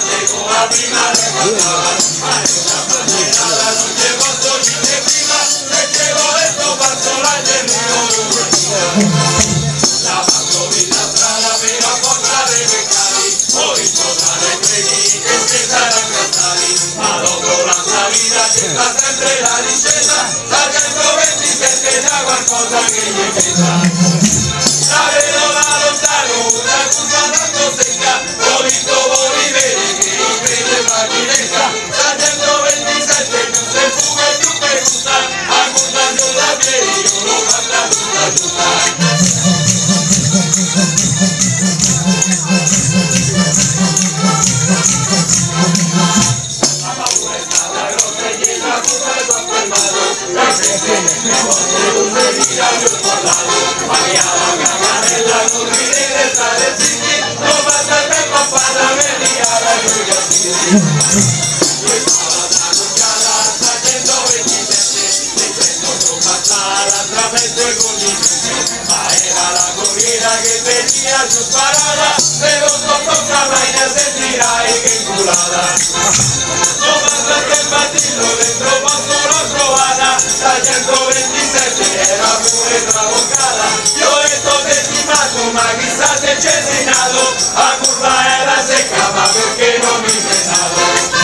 grande come la prima le passava, ma una banderata non c'è posto niente prima, leggevo e sto passo la del rio. La macrovilla strada per a portare i peccati, poi tornare i preti che si saranno cantati, ma dopo la salita c'è sta sempre la discesa, la 127 da qualcosa che gli pesa. La vedo da lontano, una curva tanto secca, ho visto voi vedi che i preti fa finestra, la 127 più se fuga e più me gusta, a curva giù da piedi, io lo faccio tutta giusta. La paura è stata grossa e dietro a curva è troppo fermato, la gente mi vuole un venire al mio parlato, ma via la caganella non ridere stare zitti, non basta il tempo a farla venire alla giuria zitti. Lui stava da Lucciana a 127, le 100 non passava tra mezzo e condizione, ma era la corriera che veniva giù sparata, se non sto tocca mai ne sentirai che inculata. Non basta che il batillo dentro posto l'ho trovata, la 127 era pure traboccata, io ho detto decimato, ma chissà se c'è segnato, la curva era secca ma perché non mi frenavo.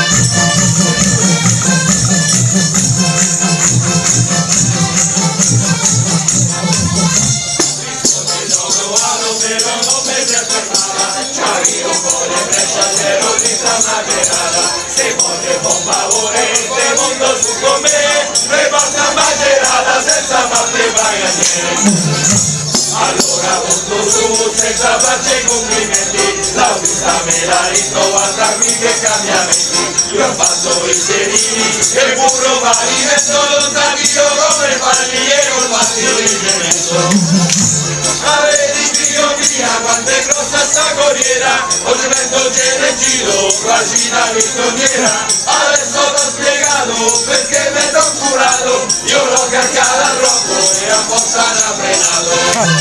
Però non mi si aspettava, c'avevo un po' di breccia, c'ero tutta macerata, se voglio con favore te mondo su con me, mi porta macerata senza farti pagare. Allora punto su senza farci complimenti, la vista me la ritrovata qui che cambiamenti, io ho fatto i sedili e il burro pavimento, non sapevo come farli e non fatti il cemento. Via, quanto è grossa sta corriera, ho cemento c'è giro, quasi da vittoriera, adesso t'ho spiegato perché mi t'ho curato, io l'ho caricata troppo e apposta l'ha frenato.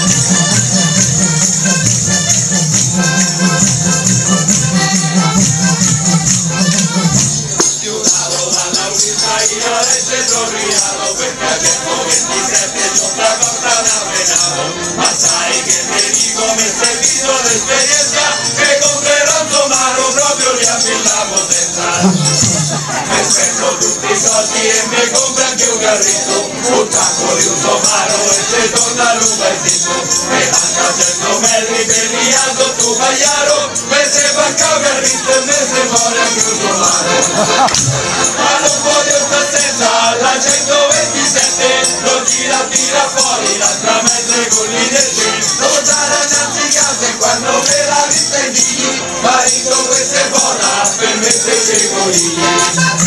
Giurato dalla vista io adesso sono riato, perché a 127 c'ho la porta da frenato, ma sai che te dico mi è servito l'esperienza, che comprerò un somaro proprio lì a Villa Potenza. Mi spendo tutti i soldi e mi compro anche un carretto, un tacco di un somaro e se torna l'un paesino, mi manca 100 metri per via sotto Pagliaro, mi se manca un carretto e mi se muore anche un somaro. Ma non voglio sta senza la 127, non tira fuori l'altra mezzo con gli denti, non sarà innanzi casa e quando me la vista i figli, marito questa è buona per mettere i conigli.